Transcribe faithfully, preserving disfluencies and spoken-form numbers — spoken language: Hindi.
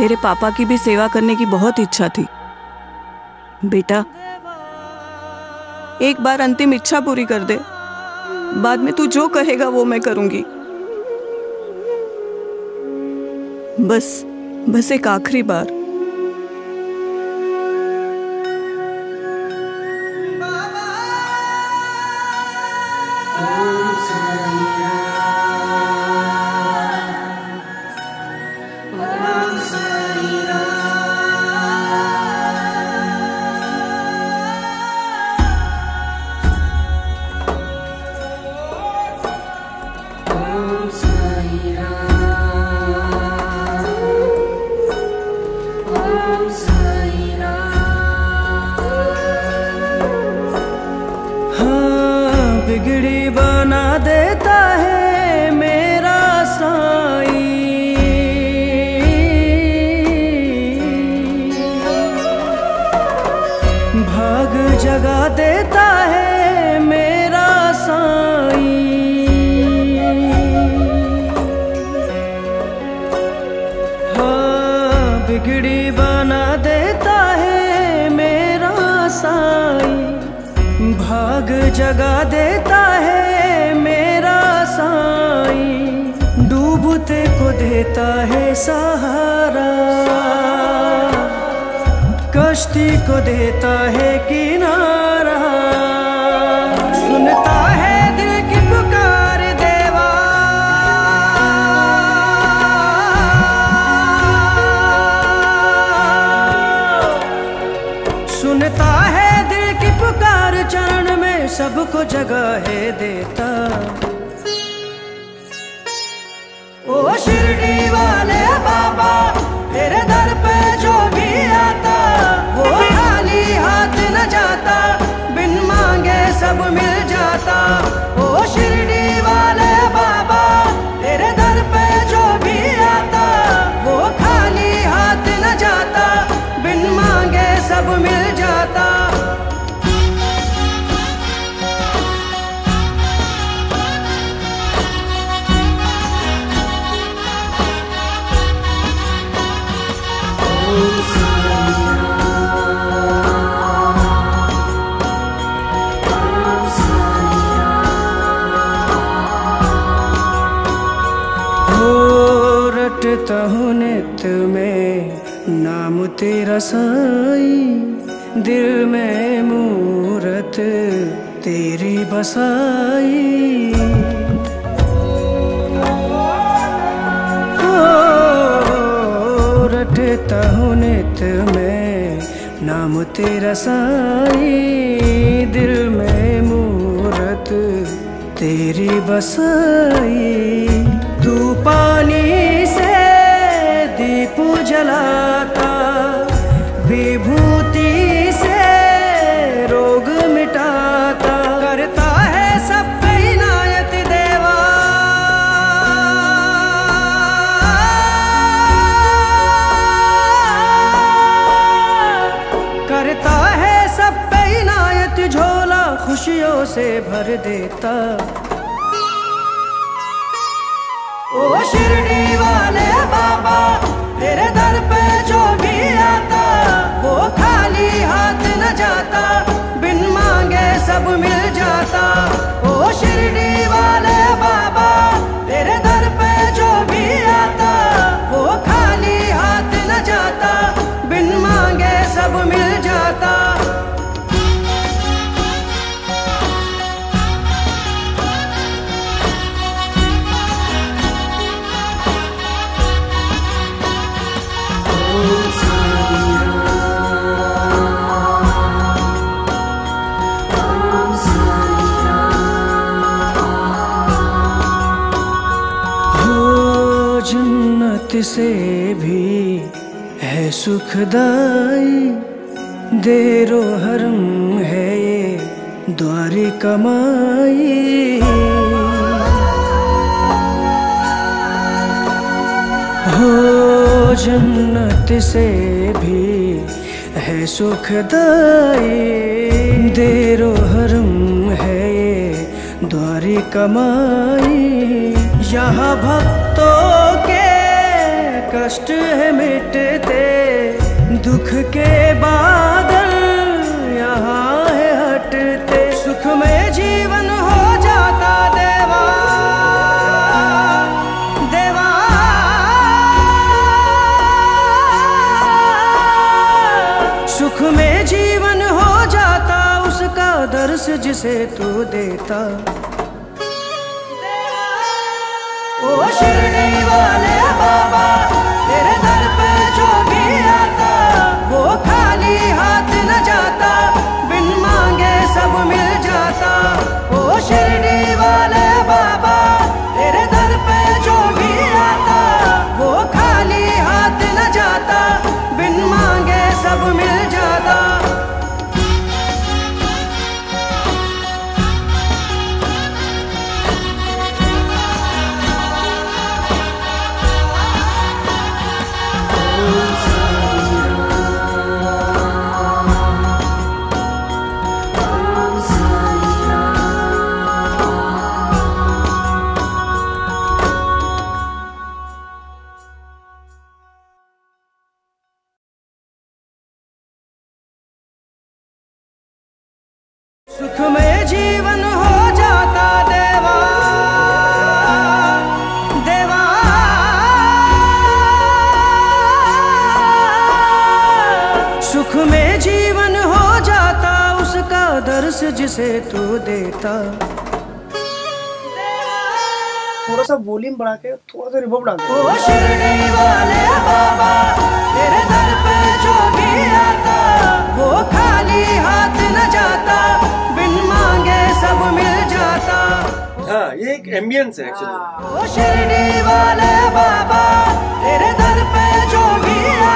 तेरे पापा की भी सेवा करने की बहुत इच्छा थी। बेटा, एक बार अंतिम इच्छा पूरी कर दे, बाद में तू जो कहेगा वो मैं करूंगी। बस बस एक आखिरी बार। बिगड़ी बना देता है मेरा साईं, भाग जगा देता है मेरा साईं। हाँ, बिगड़ी बना देता है मेरा साईं, भाग जगा देता है मेरा साईं। डूबते को देता है सहारा, कश्ती को देता है किनारा। सुनता है दिल की पुकार देवा, सुनता है दिल की पुकार, चरण में सबको जगह है देता। ओ शिरडी वाले बाबा, तेरे दर पे जो भी आता, वो खाली हाथ न जाता, बिन मांगे सब मिल जाता। ओ शिरडी वाले बाबा, तेरे दर पे जो भी आता, वो खाली हाथ न जाता, बिन मांगे सब मिल जाता। रटता हूँ नित में नाम तेरा साईं, दिल में मूरत तेरी बसाई। ओ रटता हूँ नित में नाम तेरा साईं, दिल में मूरत तेरी बसाई। तू पानी से दीप जलाता, विभूति से रोग मिटाता, करता है सब पे इनायत देवा। करता है सब पे इनायत, झोला खुशियों से भर देता। ओ शिरडी वाले बाबा, तेरे दर पे जो भी आता, वो खाली हाथ न जाता, बिन मांगे सब मिल जाता। ओ शिरडी वाले बाबा, तेरे दर पे जो भी आता, वो खाली हाथ न जाता, बिन मांगे सब मिल जाता। जन्नत से भी है सुखदाई, देरो हरम है ये द्वारी कमाई। हो जन्नत से भी है सुखदाई, देरो हरम है ये द्वारी कमाई। यहाँ भक्तों के कष्ट है मिटते, दुख के बादल यहाँ है हटते। सुख में जीवन हो जाता देवा देवा, सुख में जीवन हो जाता उसका दर्श जिसे तू देता। ओ शिरडी वाले बाबा तेरे दर पे जो भी आता वो खाली हाथ न जाता, बिन मांगे सब मिल जाता। ओ शिरडी वाले बाबा तेरे दर पे जो भी आता वो खाली हाथ न जाता, बिन मांगे सब मिल जाता। सुख में जीवन हो जाता देवा देवा, सुख में जीवन हो जाता उसका दर्श जिसे तू देता। थोड़ा सा वॉल्यूम बढ़ा के थोड़ा सा रिवर्ब डाल दो। ओ शिरडी वाले बाबा तेरे दर पे जो भी आता वो खाली हाथ न जाता, बिन मांगे सब मिल जाता। हाँ, ये एक एम्बियंस है एक्चुअली। ओ शिरडी वाले बाबा तेरे दर पे जो भी आता